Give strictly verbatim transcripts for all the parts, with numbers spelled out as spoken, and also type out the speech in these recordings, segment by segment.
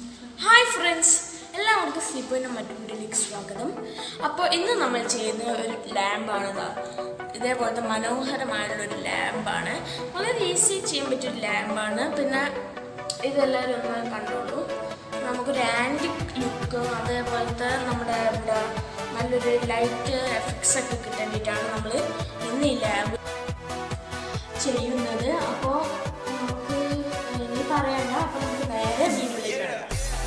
Hi friends, എല്ലാവർക്കും സ്ലീപ്പിന്റെ മറ്റൊരു വീഡിയോയിലേക്ക് സ്വാഗതം. അപ്പോൾ ഇന്ന് നമ്മൾ ചെയ്യുന്ന ഒരു ലാമ്പാണ് ഇതാ. ഇതേപോലത്തെ മനോഹരമായുള്ള ഒരു ലാമ്പാണ്. വളരെ ഈസി ചെയ്യാൻ പറ്റിയ ഒരു ലാമ്പാണ്. പിന്നെ ഇതെല്ലാവരും ഒന്ന് കണ്ടോളൂ. നമുക്കൊരു ആൻറ്റിക് ലുക്ക് അതേപോലത്തെ നമ്മുടെ എന്താ നല്ലൊരു ലൈറ്റ് എഫക്ട്സ് ഒക്കെ കിട്ടാൻ വേണ്ടിയിട്ടാണ് നമ്മൾ ഇന്ന് ഈ ലാമ്പ് ചെയ്യുന്നത്. അപ്പോൾ നമുക്ക് ഇനി പറയണ്ട. അപ്പോൾ നമുക്ക് നേരെ വീഡിയോയിലേക്ക് കിടക്കാം.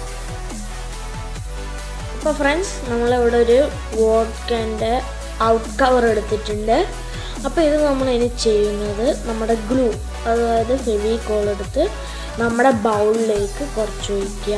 അപ്പോൾ ഫ്രണ്ട്സ്, നമ്മളിവിടെ ഒരു വോഡ്കൻ്റെ ഔട്ട് കവർ എടുത്തിട്ടുണ്ട്. അപ്പോൾ ഇത് നമ്മൾ ഇനി ചെയ്യുന്നത് നമ്മുടെ ഗ്ലൂ, അതായത് ഫെവിക്കോൾ എടുത്ത് നമ്മുടെ ബൗളിലേക്ക് കുറച്ച് ഒഴിക്കുക.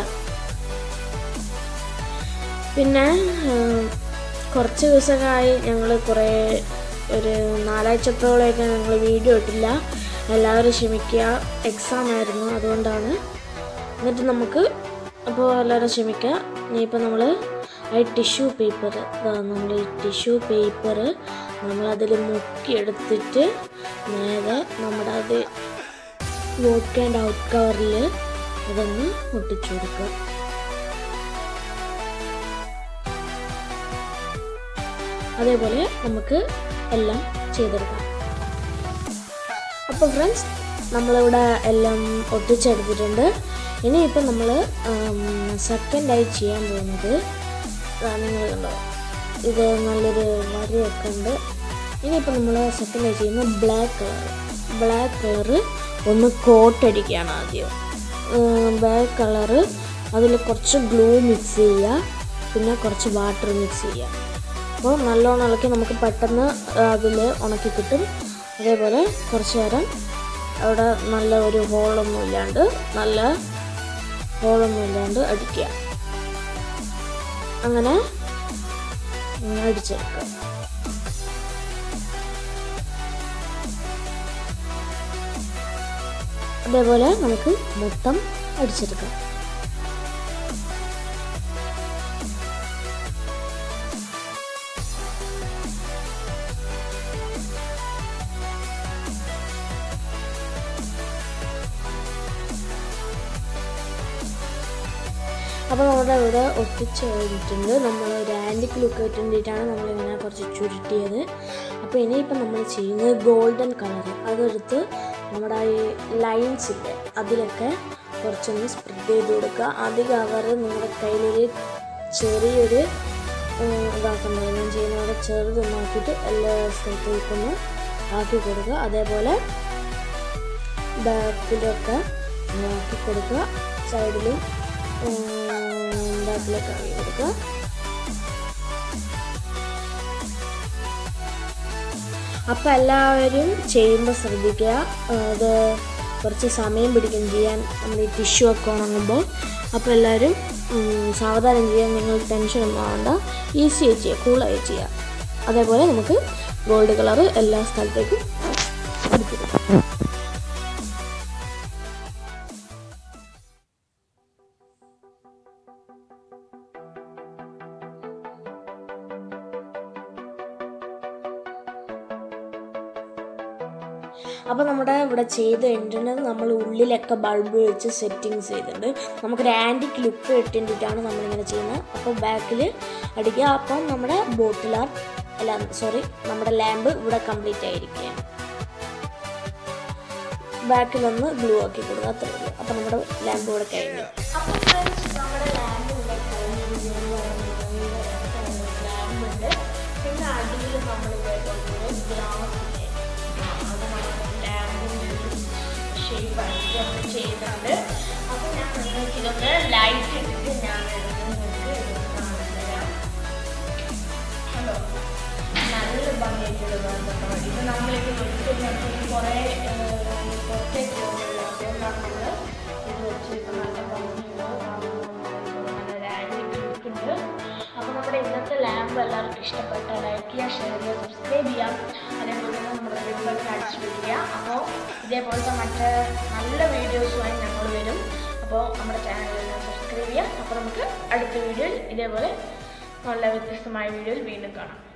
പിന്നെ കുറച്ച് ദിവസമായി ഞങ്ങൾ കുറേ ഒരു നാലാഴ്ചത്തോളമൊക്കെ ഞങ്ങൾ വീഡിയോ ഇട്ടില്ല. എല്ലാവരും ക്ഷമിക്കുക, എക്സാം ആയിരുന്നു, അതുകൊണ്ടാണ്. എന്നിട്ട് നമുക്ക് അപ്പോൾ എല്ലാവരും ക്ഷമിക്കുക. ഇനിയിപ്പോൾ നമ്മൾ ഈ ടിഷ്യൂ പേപ്പർ നമ്മൾ ഈ ടിഷ്യൂ പേപ്പർ നമ്മളതിൽ മുക്കിയെടുത്തിട്ട് നേരെ നമ്മുടെ അത് വോഡ്കൻ്റെ ഔട്ട് കവറിൽ അതൊന്ന് ഒട്ടിച്ചു കൊടുക്കുക. അതേപോലെ നമുക്ക് എല്ലാം ചെയ്തെടുക്കാം. അപ്പോൾ ഫ്രണ്ട്സ്, നമ്മളിവിടെ എല്ലാം ഒട്ടിച്ചെടുത്തിട്ടുണ്ട്. ഇനിയിപ്പോൾ നമ്മൾ സെക്കൻഡായി ചെയ്യാൻ പോകുന്നത് നിങ്ങൾ കണ്ടോ, ഇത് നല്ലൊരു വരയൊക്കെ ഉണ്ട്. ഇനിയിപ്പോൾ നമ്മൾ സെക്കൻഡായി ചെയ്യുന്നത് ബ്ലാക്ക് കളർ ബ്ലാക്ക് കളറ് ഒന്ന് കോട്ടടിക്കുകയാണ് ആദ്യം. ബ്ലാക്ക് കളറ് അതിൽ കുറച്ച് ഗ്ലൂ മിക്സ് ചെയ്യുക, പിന്നെ കുറച്ച് വാട്ടർ മിക്സ് ചെയ്യുക. അപ്പോൾ നല്ലോണം ഇളക്കി നമുക്ക് പെട്ടെന്ന് അതിൽ ഉണക്കി കിട്ടും. അതേപോലെ കുറച്ച് നേരം അവിടെ നല്ല ഒരു ഹോളൊന്നും ഇല്ലാണ്ട് നല്ല ഹോളൊന്നും ഇല്ലാണ്ട് അടിക്കുക. അങ്ങനെ അടിച്ചെടുക്കുക. അതേപോലെ നമുക്ക് മൊത്തം അടിച്ചെടുക്കാം. അപ്പോൾ നമ്മുടെ ഇവിടെ ഒട്ടിച്ച് കഴിഞ്ഞിട്ടുണ്ട്. നമ്മൾ ഒരു ആൻറ്റിക് ലുക്ക് കിട്ടാൻ വേണ്ടിയിട്ടാണ് നമ്മളിങ്ങനെ കുറച്ച് ചുരുട്ടിയത്. അപ്പോൾ ഇനിയിപ്പോൾ നമ്മൾ ചെയ്യുന്നത് ഗോൾഡൻ കളർ അതെടുത്ത് നമ്മുടെ ഈ ലൈൻസ് ഇല്ലേ അതിലൊക്കെ കുറച്ചൊന്ന് സ്പ്രെഡ് ചെയ്ത് കൊടുക്കുക. അധികം അവർ നിങ്ങളുടെ കയ്യിലൊരു ചെറിയൊരു ഇതാക്കുന്നത് ഞാൻ ചെയ്യുന്നവിടെ ചെറുതൊന്നാക്കിയിട്ട് എല്ലാ സ്ഥലത്തേക്കൊന്ന് ആക്കി കൊടുക്കുക. അതേപോലെ ബാക്കിലൊക്കെ ആക്കി കൊടുക്കുക. സൈഡിലും ബാക്കിലേക്ക് ആക്കി കൊടുക്കുക. അപ്പം എല്ലാവരും ചെയ്യുമ്പോൾ ശ്രദ്ധിക്കുക, അത് കുറച്ച് സമയം പിടിക്കും ചെയ്യാൻ, നമ്മൾ ഈ ടിഷ്യൂ ഒക്കെ ഉണങ്ങുമ്പോൾ. അപ്പോൾ എല്ലാവരും സാവധാനം ചെയ്യാൻ, നിങ്ങൾ ടെൻഷനൊന്നും ആവണ്ട, ഈസിയായി ചെയ്യുക, കൂളായി ചെയ്യുക. അതേപോലെ നമുക്ക് ഗോൾഡ് കളറ് എല്ലാ സ്ഥലത്തേക്കും അടിച്ചെടുക്കാം. അപ്പോൾ നമ്മുടെ ഇവിടെ ചെയ്ത് കഴിഞ്ഞിട്ടുണ്ടെങ്കിൽ നമ്മൾ ഉള്ളിലൊക്കെ ബൾബ് വെച്ച് സെറ്റിങ്സ് ചെയ്തിട്ടുണ്ട്. നമുക്കൊരു ആൻറ്റിക് ലുക്ക് കിട്ടിയിട്ടാണ് നമ്മളിങ്ങനെ ചെയ്യുന്നത്. അപ്പോൾ ബാക്കിൽ അടിക്കുക. അപ്പം നമ്മുടെ ബോട്ടിൽ ആർട്ട് അല്ല സോറി നമ്മുടെ ലാമ്പ് ഇവിടെ കംപ്ലീറ്റ് ആയിരിക്കുകയാണ്. ബാക്കിലൊന്ന് ഗ്ലൂ ആക്കി കൊടുക്കുക, അത്രേ ഉള്ളൂ. അപ്പോൾ നമ്മുടെ ലാമ്പ് ഇവിടെ കഴിഞ്ഞു. അപ്പോൾ ഫ്രണ്ട്സ്, നമ്മുടെ ലാമ്പ് ഇവിടെ കഴിഞ്ഞു. ലാമ്പുണ്ട്. പിന്നെ അടിയിൽ നമ്മൾ ഇതേപോലെ ഗ്ലാസ് ഷേപ്പായിട്ട് ചെയ്യുന്നുണ്ട്. അപ്പോൾ ഞാൻ നിങ്ങൾക്ക് ഇതൊക്കെ ലൈറ്റ് ഇട്ടിട്ട് ഞാൻ നിങ്ങൾക്ക് കാണിച്ചുതരാം. ഹലോ, നല്ല ഭംഗിയായിട്ടുള്ളതാണ്. ഇത് നമ്മളിത് വെച്ചിട്ട് കുറേ പുറത്തേക്ക് പോകുന്നില്ല. അതുകൊണ്ടാണ് നമ്മൾ ഇത് വെച്ചിട്ട് നല്ല ഭംഗിയുണ്ട്, നല്ലൊരു ആൻറ്റിക് ലുക്ക് ഉണ്ട്. അപ്പോൾ നമ്മുടെ ഇന്നത്തെ ലാമ്പ് എല്ലാവർക്കും ഇഷ്ടപ്പെട്ട ലൈക്ക് ചെയ്യുക, ഷെയർ ചെയ്യുക, സബ്സ്ക്രൈബ് ചെയ്യാം. അതേപോലെ തന്നെ നമ്മുടെ വീഡിയോക്ക് അടിച്ചു വയ്ക്കുക. അപ്പോൾ ഇതേപോലത്തെ മറ്റ് നല്ല വീഡിയോസുമായി ഞങ്ങൾ വരും. അപ്പോൾ നമ്മുടെ ചാനലിൽ സബ്സ്ക്രൈബ് ചെയ്യുക. അപ്പോൾ നമുക്ക് അടുത്ത വീഡിയോയിൽ ഇതേപോലെ നല്ല വ്യത്യസ്തമായ വീഡിയോയിൽ വീണ്ടും കാണാം.